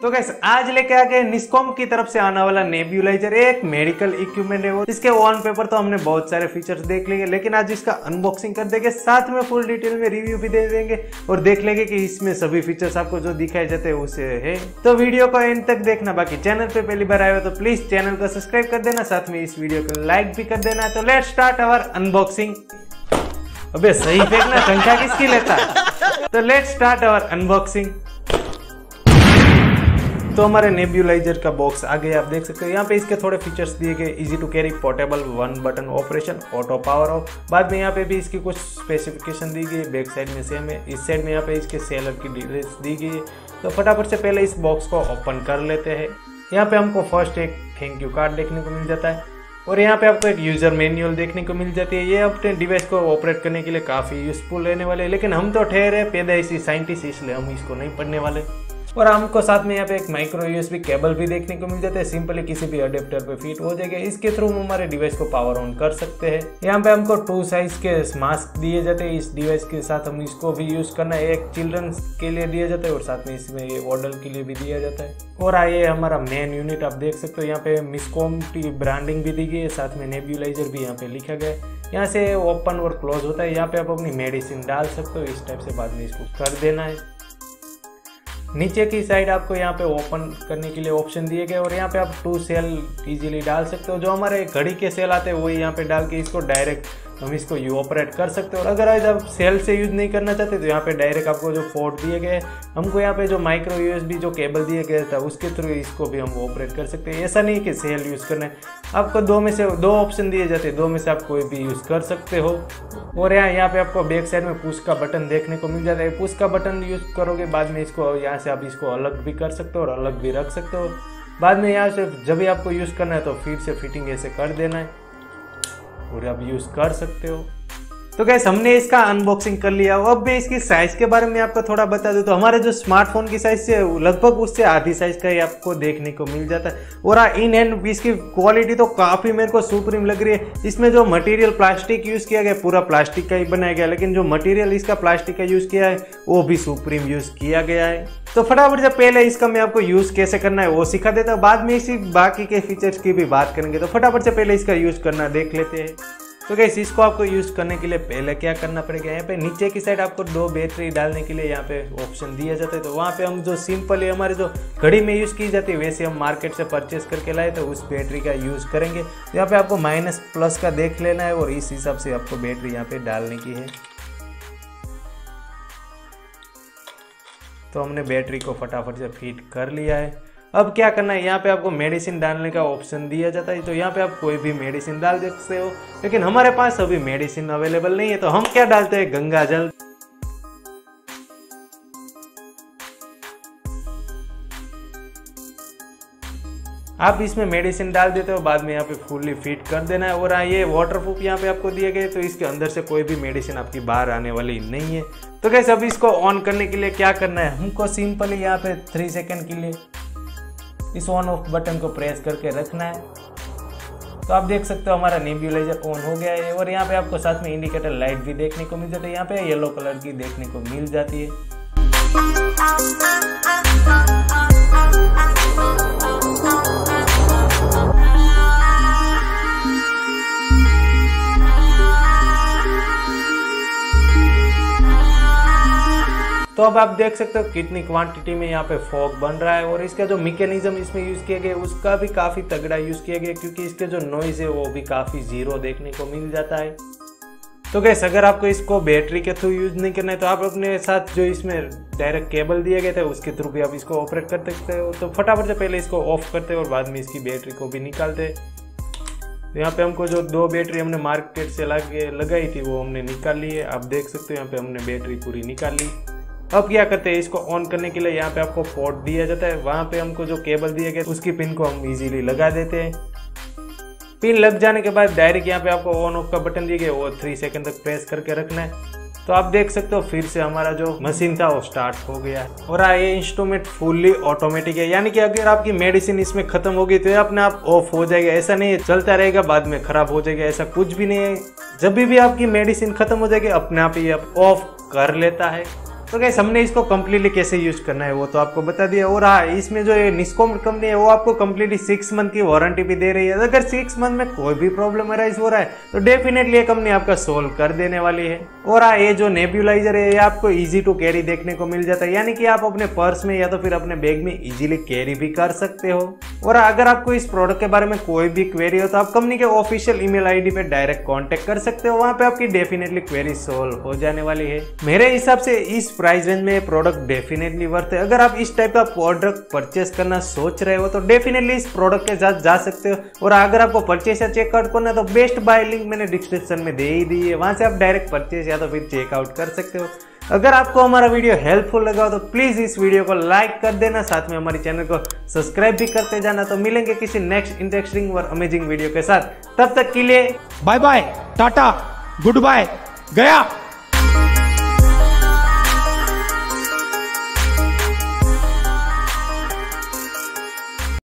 तो गाइस आज लेके आ गए निस्कॉम की तरफ से आने वाला नेब्यूलाइजर, एक मेडिकल इक्विपमेंट है। इसके ऑन पेपर तो हमने बहुत सारे फीचर्स देख लिए, लेकिन आज इसका अनबॉक्सिंग कर देंगे, साथ में फुल डिटेल में रिव्यू भी दे देंगे और देख लेंगे कि इसमें सभी फीचर्स आपको जो दिखाए जाते हैं उसे है। तो वीडियो को एंड तक देखना। बाकी चैनल पे पहली बार आए हो तो प्लीज चैनल को सब्सक्राइब कर देना, साथ में इस वीडियो को लाइक भी कर देना। तो लेट्स स्टार्ट आवर अनबॉक्सिंग। अबे सही फेंकना, संख्या किसकी लेता है। तो लेट्स स्टार्ट आवर अनबॉक्सिंग। तो हमारे नेब्यूलाइजर का बॉक्स आ गया, आप देख सकते हो। यहाँ पे इसके थोड़े फीचर्स दिए गए, easy to carry, portable, 1 button operation, auto power off. बाद में यहाँ पे भी इसकी कुछ स्पेसिफिकेशन दी गई, बैक साइड में सेम है। इस साइड में यहाँ पे इसके सेलर की डिटेल्स दी गई है। तो फटाफट से पहले इस बॉक्स को ओपन कर लेते हैं। यहाँ पे हमको फर्स्ट एक थैंक यू कार्ड देखने को मिल जाता है और यहाँ पे आपको एक यूजर मैनुअल देखने को मिल जाती है। ये अपने डिवाइस को ऑपरेट करने के लिए काफ़ी यूजफुल रहने वाले, लेकिन हम तो ठहरे पैदाइशी साइंटिस्ट, इसलिए हम इसको नहीं पढ़ने वाले। और हमको साथ में यहाँ पे एक माइक्रो यूएसबी केबल भी देखने को मिल जाता है, सिंपली किसी भी अडेप्टर पे फिट हो जाएगा। इसके थ्रू हम हमारे डिवाइस को पावर ऑन कर सकते हैं। यहाँ पे हमको 2 साइज के मास्क दिए जाते हैं। इस डिवाइस के साथ हम इसको भी यूज करना है, एक चिल्ड्रंस के लिए दिया जाता है और साथ में इसमें ये ऑडल्ट के लिए भी दिया जाता है। और आइए हमारा मेन यूनिट, आप देख सकते हो यहाँ पे निस्कॉम की ब्रांडिंग भी दी गई है, साथ में नेब्यूलाइजर भी यहाँ पे लिखा गया है। यहाँ से ओपन और क्लोज होता है, यहाँ पे आप अपनी मेडिसिन डाल सकते हो इस टाइप से। बाद में इसको कर देना है। नीचे की साइड आपको यहाँ पे ओपन करने के लिए ऑप्शन दिए गए और यहाँ पे आप 2 सेल इजीली डाल सकते हो। जो हमारे घड़ी के सेल आते हैं वही यहाँ पे डाल के इसको डायरेक्ट हम इसको ऑपरेट कर सकते हो। और अगर आज आप सेल से यूज नहीं करना चाहते तो यहाँ पे डायरेक्ट आपको जो पोर्ट दिए गए, हमको यहाँ पे जो माइक्रो यूएसबी जो केबल दिए गया था उसके थ्रू इसको भी हम ऑपरेट कर सकते हैं। ऐसा नहीं कि सेल यूज करना है, आपको 2 में से 2 ऑप्शन दिए जाते हैं, 2 में से आप कोई भी यूज कर सकते हो। और यहाँ पे आपको बैक साइड में पुश का बटन देखने को मिल जाता है। पुश का बटन यूज करोगे बाद में इसको यहाँ से आप इसको अलग भी कर सकते हो और अलग भी रख सकते हो। बाद में यहाँ से जब भी आपको यूज करना है तो फिर से फिटिंग ऐसे कर देना है और आप यूज कर सकते हो। तो गाइस हमने इसका अनबॉक्सिंग कर लिया। अब मैं इसकी साइज के बारे में आपको थोड़ा बता दूं तो हमारे जो स्मार्टफोन की साइज से लगभग उससे आधी साइज का ही आपको देखने को मिल जाता है। और इन हैंड इसकी क्वालिटी तो काफी मेरे को सुप्रीम लग रही है। इसमें जो मटेरियल प्लास्टिक यूज किया गया पूरा प्लास्टिक का ही बनाया गया, लेकिन जो मटेरियल इसका प्लास्टिक का यूज किया है वो भी सुप्रीम यूज किया गया है। तो फटाफट से पहले इसका मैं आपको यूज कैसे करना है वो सिखा देता हूँ, बाद में इसी बाकी के फीचर्स की भी बात करेंगे। तो फटाफट से पहले इसका यूज करना देख लेते हैं। तो गाइस इसको आपको यूज करने के लिए पहले क्या करना पड़ेगा, यहाँ पे नीचे की साइड आपको 2 बैटरी डालने के लिए यहाँ पे ऑप्शन दिया जाता है। तो वहाँ पे हम जो सिंपल हमारे जो घड़ी में यूज की जाती है वैसे हम मार्केट से परचेस करके लाए तो उस बैटरी का यूज करेंगे। तो यहाँ पे आपको माइनस प्लस का देख लेना है और इस हिसाब से आपको बैटरी यहाँ पे डालने की है। तो हमने बैटरी को फटाफट से फिट कर लिया है। अब क्या करना है, यहाँ पे आपको मेडिसिन डालने का ऑप्शन दिया जाता है। तो यहाँ पे आप कोई भी मेडिसिन डाल सकते हो, लेकिन हमारे पास अभी मेडिसिन अवेलेबल नहीं है तो हम क्या डालते हैं, गंगा जल। आप इसमें मेडिसिन डाल देते हो, बाद में यहाँ पे फुल्ली फिट कर देना है। और ये वाटरप्रूफ यहाँ पे आपको दिए गए, तो इसके अंदर से कोई भी मेडिसिन आपकी बाहर आने वाली नहीं है। तो गाइस अब इसको ऑन करने के लिए क्या करना है, हमको सिंपली यहाँ पे 3 सेकेंड के लिए इस ऑन ऑफ बटन को प्रेस करके रखना है। तो आप देख सकते हो हमारा नेब्यूलाइजर ऑन हो गया है। और यहाँ पे आपको साथ में इंडिकेटर लाइट भी देखने को मिल जाती है, यहाँ पे येलो कलर की देखने को मिल जाती है। तो अब आप देख सकते हो कितनी क्वांटिटी में यहाँ पे फॉग बन रहा है। और इसका जो मैकेनिज्म इसमें यूज किया गया उसका भी काफी तगड़ा यूज किया गया, क्योंकि इसके जो नॉइज है वो भी काफी जीरो देखने को मिल जाता है। तो गाइस अगर आपको इसको बैटरी के थ्रू यूज नहीं करना है तो आप अपने साथ जो इसमें डायरेक्ट केबल दिए गए थे उसके थ्रू भी आप इसको ऑपरेट कर सकते हो। तो फटाफट से पहले इसको ऑफ करते और बाद में इसकी बैटरी को भी निकालते। तो यहाँ पे हमको जो 2 बैटरी हमने मार्केट से लगाई थी वो हमने निकाल ली है। आप देख सकते हो यहाँ पे हमने बैटरी पूरी निकाल ली। अब क्या करते हैं, इसको ऑन करने के लिए यहाँ पे आपको पोर्ट दिया जाता है, वहाँ पे हमको जो केबल दिए गए उसकी पिन को हम इजीली लगा देते हैं। पिन लग जाने के बाद डायरेक्ट यहाँ पे आपको ऑन ऑफ का बटन दिए गए वो 3 सेकंड तक प्रेस करके रखना है। तो आप देख सकते हो फिर से हमारा जो मशीन था वो स्टार्ट हो गया है। और ये इंस्ट्रूमेंट फुल्ली ऑटोमेटिक है, यानी कि अगर आपकी मेडिसिन इसमें खत्म हो गई तो ये अपने आप ऑफ हो जाएगा। ऐसा नहीं है चलता रहेगा बाद में खराब हो जाएगा, ऐसा कुछ भी नहीं है। जब भी आपकी मेडिसिन खत्म हो जाएगी अपने आप ही ऑफ कर लेता है। तो गाइस हमने इसको कम्प्लीटली कैसे यूज करना है वो तो आपको बता दिया। और हाँ, इसमें जो निस्कॉम कंपनी है वो आपको कम्प्लीटली 6 मंथ की वारंटी भी दे रही है। अगर 6 मंथ में कोई भी प्रॉब्लम अराइज हो रहा है तो डेफिनेटली ये कंपनी आपका सोल्व कर देने वाली है। और हाँ, ये जो नेब्यूलाइजर है ये आपको इजी टू कैरी देखने को मिल जाता है, यानी कि आप अपने पर्स में या तो फिर अपने बैग में इजीली कैरी भी कर सकते हो। और अगर आपको इस प्रोडक्ट के बारे में कोई भी क्वेरी हो तो आप कंपनी के ऑफिशियल ईमेल आईडी पे डायरेक्ट कांटेक्ट कर सकते हो, वहां पे आपकी डेफिनेटली क्वेरी सोल्व हो जाने वाली है। मेरे हिसाब से इस प्राइस रेंज में प्रोडक्ट डेफिनेटली वर्थ है। अगर आप इस टाइप का प्रोडक्ट परचेस करना सोच रहे हो तो डेफिनेटली इस प्रोडक्ट के साथ जा सकते हो। और अगर आपको परचेस या चेकआउट करना है तो बेस्ट बाय लिंक मैंने डिस्क्रिप्शन में दे ही दी है, वहां से आप डायरेक्ट परचेस या तो फिर चेकआउट कर सकते हो। अगर आपको हमारा वीडियो हेल्पफुल लगा हो तो प्लीज इस वीडियो को लाइक कर देना, साथ में हमारे चैनल को सब्सक्राइब भी करते जाना। तो मिलेंगे किसी नेक्स्ट इंटरेस्टिंग और अमेजिंग वीडियो के साथ, तब तक के लिए bye bye, tata, good bye, गया।